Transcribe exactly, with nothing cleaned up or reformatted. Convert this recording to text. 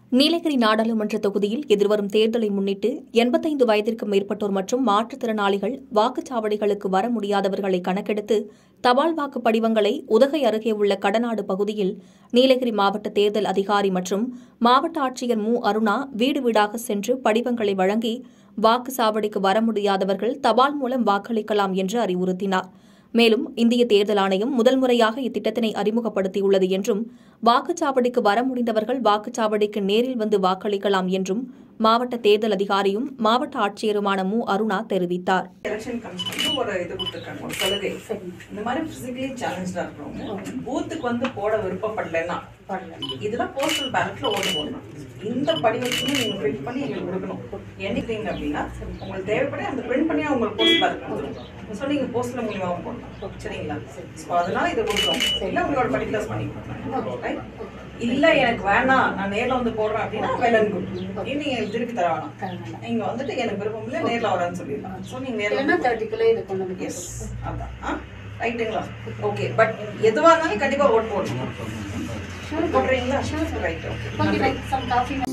நீலகிரி நாடாளுமன்ற தொகுதியில் எதிர்வரும் தேர்தலை முன்னிட்டு எண்பத்தைந்து வயதிற்கும் மேற்பட்டோர் மற்றும் மாற்றுத்திறனாளிகள் வாக்குச்சாவடிகளுக்கு வர முடியாதவர்களை கணக்கெடுத்து தபால் வாக்கு படிவங்களை உதகை அருகே உள்ள கடநாடு பகுதியில் நீலகிரி மாவட்ட தேர்தல் அதிகாரி மற்றும் மாவட்ட ஆட்சியர் மு அருணா வீடு வீடாக சென்று படிவங்களை வழங்கி வாக்குச்சாவடிக்கு வர முடியாதவர்கள் தபால் மூலம் வாக்களிக்கலாம் என்று அறிவுறுத்தினார். மேலும் இந்திய தேர்தல் ஆணையம் முதல் முறையாக இத்திட்டத்தினை அறிமுகப்படுத்தியுள்ளது என்றும் வாக்குச்சாவடிக்கு வர முடிந்தவர்கள் வாக்குச்சாவடிக்கு நேரில் வந்து வாக்களிக்கலாம் என்றும் மாவட்ட தேர்தல் அதிகாரியும் மாவட்ட ஆட்சியருமான மு அருணா தெரிவித்தார். எலெக்ஷன் கமிஷன் ஒரு இது கொடுத்துருக்காங்க, ஒரு சலுகை. இந்த மாதிரி பிசிக்கலி சேலஞ்சா இருக்கிறவங்க பூத்துக்கு வந்து போட விருப்பப்படலைன்னா இதெல்லாம் போஸ்டல் பேலட்ல ஓட்டு போடணும். இந்த படிவத்தையும் நீங்க பிரிண்ட் பண்ணி எங்களுக்கு கொடுக்கணும். என்னைக்கிறீங்க அப்படின்னா உங்களுக்கு தேவைப்பட அந்த பிரிண்ட் பண்ணி உங்களுக்கு போஸ்ட் பேலட் ஸோ நீங்க போஸ்ட்ல மூலியமாகவும் போடலாம். சரிங்களா? ஸோ அதனால இதை கொடுக்குறோம். இல்லை உங்களோட பர்டிகுலர்ஸ் பண்ணி கொடுக்கணும். இல்ல எனக்கு வேணாம், நான் நேரில் வந்து போடுறேன் அப்படின்னா வெல் அண்ட் குட். நீங்க எனக்கு திருப்பி தர வேணாம், நீங்க வந்துட்டு எனக்கு விருப்பம் இல்லை நேரில் வரேன்னு சொல்லிடலாம். ஸோ நீங்க நேரில் எஸ் அதான் ரைட்டுங்களா? ஓகே. பட் எதுவாக இருந்தாலும் கண்டிப்பா ஓட் போடணும். போடுறீங்களா? ரைட். ஓகே.